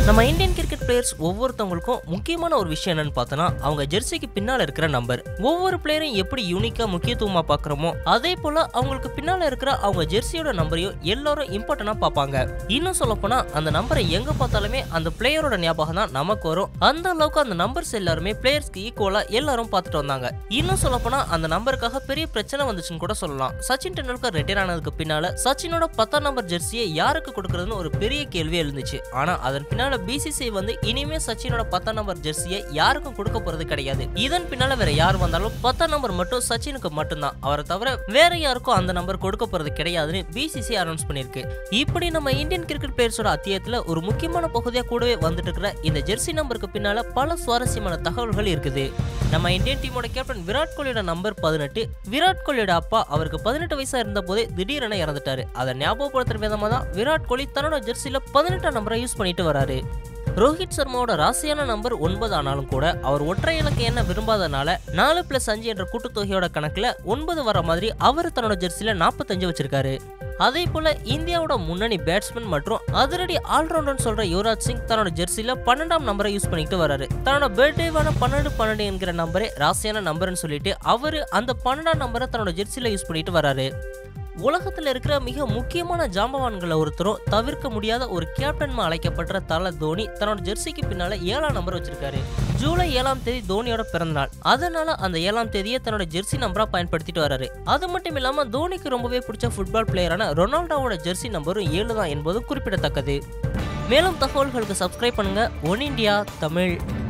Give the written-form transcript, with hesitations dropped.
நம்ம Indian cricket players ஒவ்வொருத்தவங்களுக்கும் முக்கியமான ஒரு விஷயம் என்னன்னு பார்த்தோன்னா அவங்க ஜெர்சிக்கு பின்னால இருக்கிற நம்பர். ஒவ்வொரு பிளேயரையும் எப்படி யூனிக்கா முக்கியத்துவமா பார்க்குறோமோ அதே போல அவங்களுக்கு பின்னால இருக்கிற அவங்க ஜெர்சியோட நம்பரையும் எல்லாரும் இம்பார்ட்டன்டா பார்ப்பாங்க. இன்னும் சொல்ல போனா அந்த நம்பரை எங்க பார்த்தாலுமே அந்த பிளேயரோட ஞாபகம் தான் நமக்கு வரும். அந்த அளவுக்கு அந்த நம்பர்ஸ் எல்லாருமே பிளேயர்ஸ்க்கு ஈக்குவலா எல்லாரும் பார்த்துட்டு வந்தாங்க. இன்னும் சொல்ல போனா அந்த நம்பருக்காக பெரிய பிரச்சனை வந்துச்சுன்னு கூட சொல்லலாம். சச்சின் டெண்டுல்கர் ரிட்டையர் ஆனதுக்கு பின்னால சச்சினோட 10ஆம் நம்பர் ஜெர்சியை யாருக்கு கொடுக்கறதுன்னு ஒரு பெரிய கேள்வி எழுந்துச்சு. ஆனா அதன் பின்னால பிசிசிஐ வந்து இனிமே சச்சினோட 10ஆம் நம்பர் ஜெர்சியை யாருக்கும் கொடுக்க போறது கிடையாது. இதன் பின்னால வேற யார் வந்தாலும் 10ஆம் நம்பர் மட்டும் சச்சினுக்கு மட்டும்தான். அவரை தவிர வேற யாருக்கும் அந்த நம்பர் கொடுக்க போறது கிடையாதுன்னு பிசிசிஐ அனௌன்ஸ் பண்ணிருக்கு. இப்படி நம்ம இந்தியன் கிரிக்கெட் பிளேயர்ஸோட அத்தியாயத்துல ஒரு முக்கியமான பகுதியா கூடவே வந்துட்டு இருக்கிற இந்த ஜெர்சி நம்பருக்கு பின்னால பல சுவாரஸ்யமான தகவல்கள் இருக்குது. நம்ம இந்தியன் டீமோட கேப்டன் விராட் கோலியோட நம்பர் 18. விராட் கோலியோட அப்பா அவருக்கு 18 வயசா இருந்த போதே திடீரென இறந்துட்டாரு. அதை ஞாபகப்படுத்துற விதமா தான் விராட் கோலி தன்னோட ஜெர்சில 18ஆம் நம்பரை யூஸ் பண்ணிட்டு வராரு. ரோஹித் சர்மாவோட ராசியான நம்பர் 9 ஆனாலும் கூட அவர் ஒற்றை இலக்க எண்ண விரும்பாதனால 4+5 என்ற கூட்டுத்தொகையோட கணக்குல 9 வர மாதிரி அவர் தன்னோட ஜெர்சில 45 வச்சிருக்காரு. அதே போல இந்தியாவோட முன்னணி பேட்ஸ்மேன் மற்றும் அதிரடி ஆல்ரவுண்டர் சொல்ற யுவராஜ் சிங் தன்னோட ஜெர்சில 12ஆம் நம்பரை யூஸ் பண்ணிட்டு வராரு. தன்னோட பர்த்டேவான 12-12 என்கிற நம்பரே ராசியான நம்பர்னு சொல்லிட்டு அவரு அந்த 12ஆம் நம்பரை தன்னோட ஜெர்சில யூஸ் பண்ணிட்டு வராரு. உலகத்துல இருக்கிற மிக முக்கியமான ஜாம்பவான்களை ஒருத்தரும் தவிர்க்க முடியாத ஒரு கேப்டன் அழைக்கப்பட்ட தல தோனி தன்னோட ஜெர்சிக்கு பின்னால 7ஆம் நம்பர் வச்சிருக்காரு. ஜூலை 7ஆம் தேதி தோனியோட பிறந்த நாள். அதனால அந்த 7ஆம் தேதியை தன்னோட ஜெர்சி நம்பரா பயன்படுத்திட்டு வராரு. அது மட்டும் இல்லாம தோனிக்கு ரொம்பவே பிடிச்ச ஃபுட்பால் பிளேயரான ரொனால்டோவோட ஜெர்சி நம்பரும் 7 தான் என்பது குறிப்பிடத்தக்கது. மேலும் தகவல்களுக்கு சப்ஸ்கிரைப் பண்ணுங்க ஒன் இண்டியா தமிழ்.